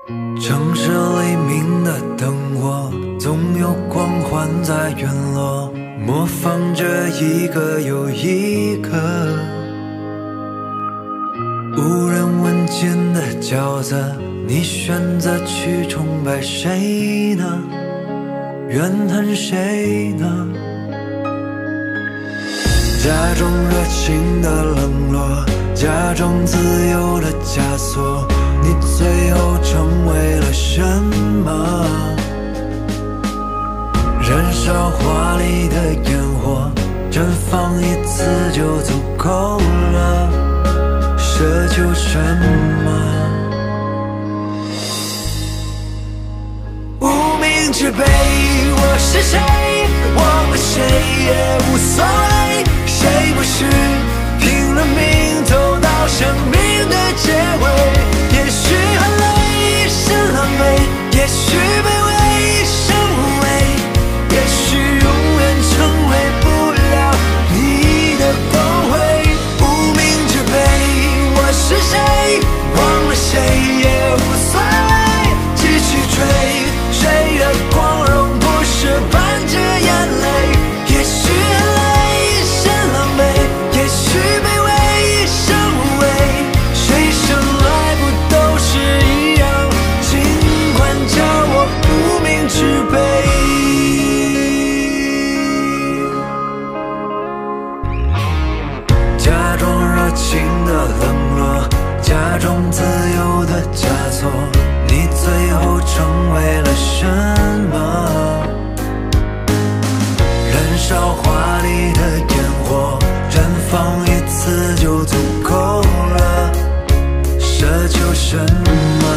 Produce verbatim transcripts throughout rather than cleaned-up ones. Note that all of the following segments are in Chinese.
城市黎明的灯火，总有光环在陨落，模仿着一个又一个无人问津的角色。你选择去崇拜谁呢？怨恨谁呢？假装热情的冷落，假装自由的枷锁，你最后成为了什么？燃烧华丽的烟火，绽放一次就足够了，奢求什么？无名之辈，我是谁？忘了谁也无所谓，谁不是拼了命走到生命的结尾？也许很累，是狼狈，也许卑微，是无畏，也许永远成为不了你的光辉。无名之辈，我是谁？忘了谁也无所谓，继续追，追的光荣不是伴着眼泪。也许很累，是狼狈，也许卑微，是无畏，谁生来不都是一样？尽管叫我无名之辈。假装热情的冷落，假装自由的枷锁，你最后成为了什么？燃烧华丽的烟火，绽放一次就足够了，奢求什么？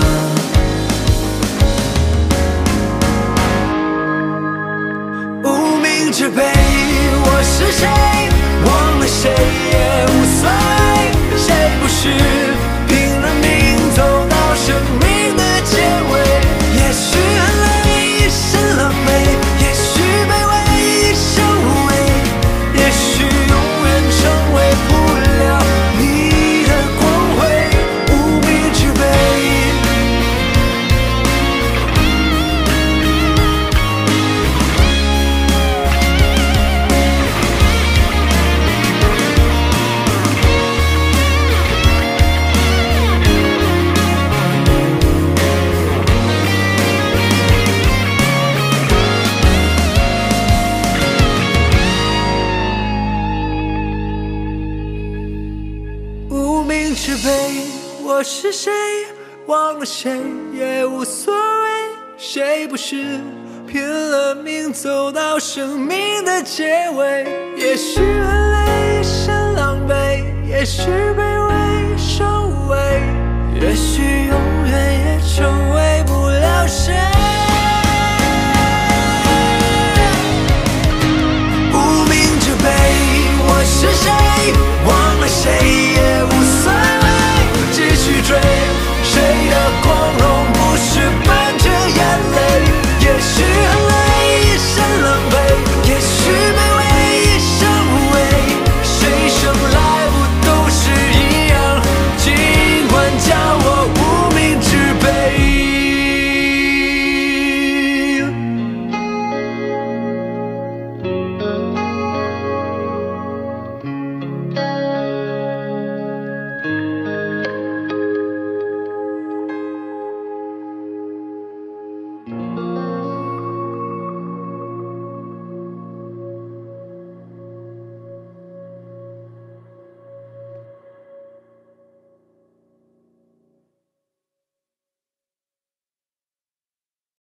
无名之辈，我是谁？忘了谁也无所谓，谁不是拼了命走到生命的结尾？也许很累，是狼狈，也许卑微，是无畏，也许永远成为不了你的光辉。无名之辈，无名之辈，我是谁？忘了谁也无所谓，谁不是拼了命走到生命的结尾？也许很累，